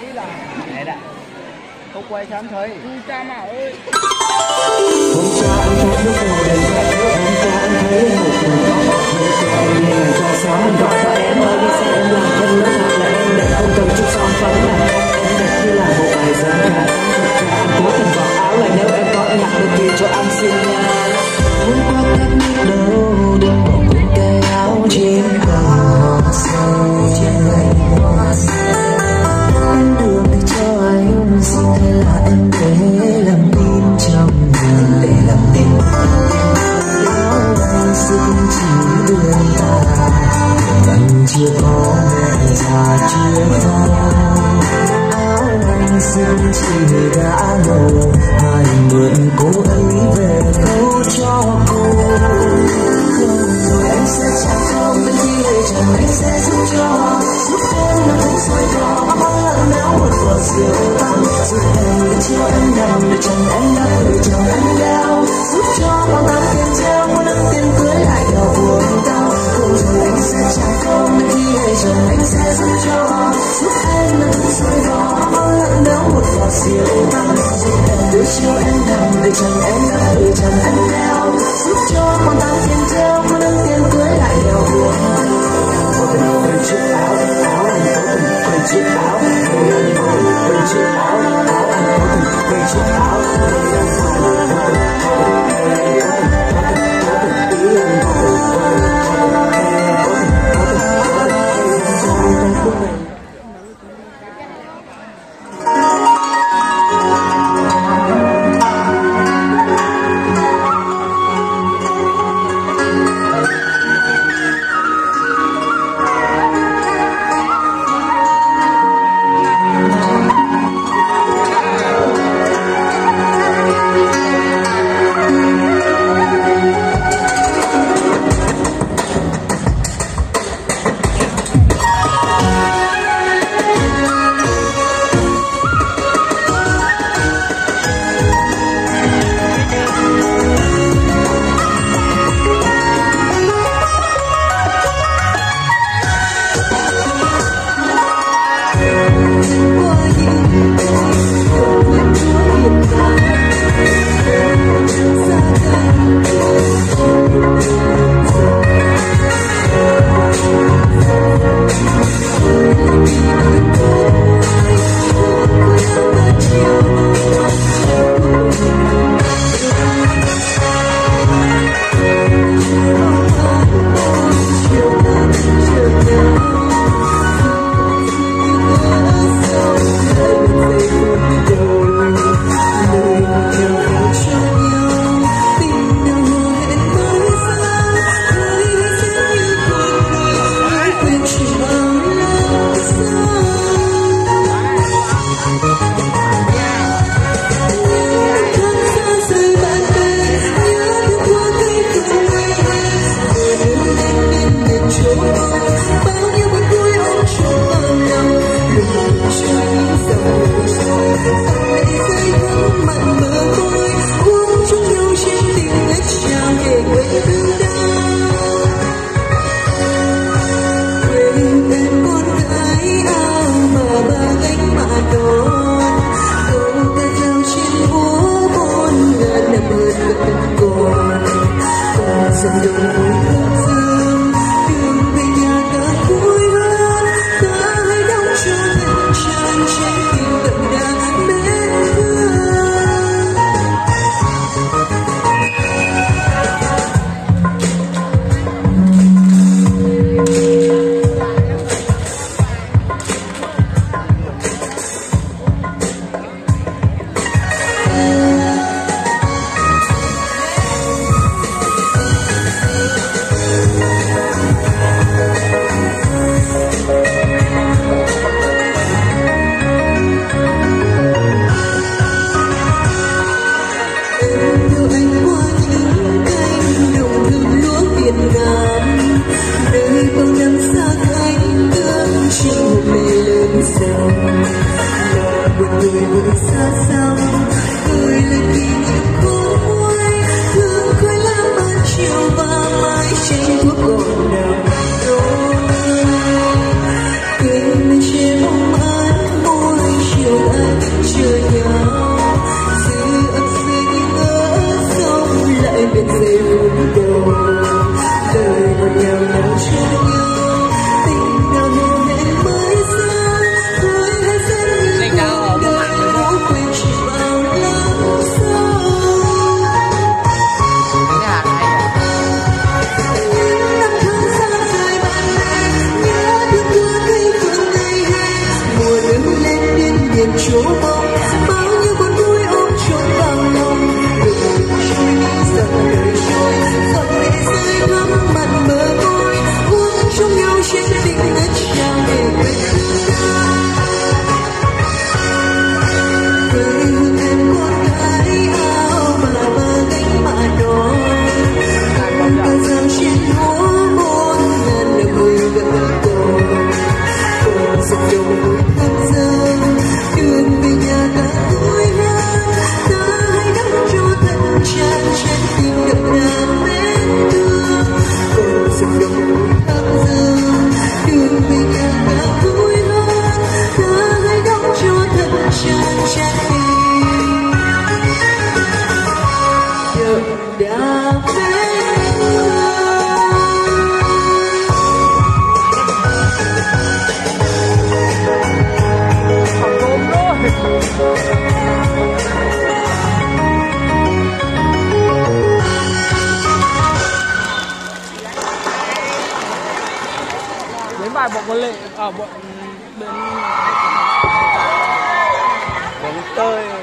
Này đã. Không quay cho anh thấy. Cha mà ơi. Hôm qua anh thấy nước ngồi đèn cạnh nước. Hôm qua anh thấy một người có một người cho em như ngày ra sáng. Anh gọi cho em ơi đi xe em làm thân nó thật là em đẹp không cần chút son phấn là em đẹp như là một bài dân ca. Thật ra anh cố tình vỏ áo là nếu em có em mặc được thì cho anh xin nha. Hôm qua tắt nước đâu đừng bỏ quên cái áo trên cỏ sâu trên người hoa em đưa tay cho anh xin thế là em để làm tim trong nhà để làm tim áo anh xin chỉ đường ta anh chưa có mẹ già chưa có áo anh xin chỉ đã ngầu hai mượn cô ấy về câu cho cô không rồi anh sẽ chẳng không bên khi đời trần anh sẽ giúp cho giúp em là không xoay trò mong lặng lẽo một vở rượu vang giúp em để chiều em nằm để trần em đã gửi chồng em đeo giúp cho bao tám tiền treo muốn nâng tiền cưới lại đèo buồn đau không rồi anh sẽ chẳng không bên khi đời trần anh sẽ giúp cho giúp em là không xoay trò mong lặng lẽo một vở rượu vang giúp em để chiều em nằm để trần em đã gửi chồng em đeo giúp cho bao tám tiền treo muốn nâng tiền cưới lại đèo buồn đau quên chiếc áo áo anh cố tình quên chiếc áo người anh cố tình quên chiếc áo áo anh cố tình quên chiếc áo người anh cố tình ý anh cố tình miền chỗ mong bao nhiêu con vui ôm chôn vào lòng đường trôi dần đời trôi giọt lệ rơi thắm mặt bờ môi uống chung nhau trên tình đất trao để quên quê hương em con gái áo mà bờ cánh mà đỏ cờ rào trên lúa muôn ngàn nở mùi gần cồn cồn dòng dòng thơm dâng đường về nhà ta vui hơn ta hãy đắm cho thân tràn trên tim đập đàn mến thương cồn dòng dòng thơm dâng đường về nhà ta vui hơn ta hãy đắm cho thân tràn trên tim đập đàn mến thương. Đến bài bọn con lệ ở bọn bên Tơi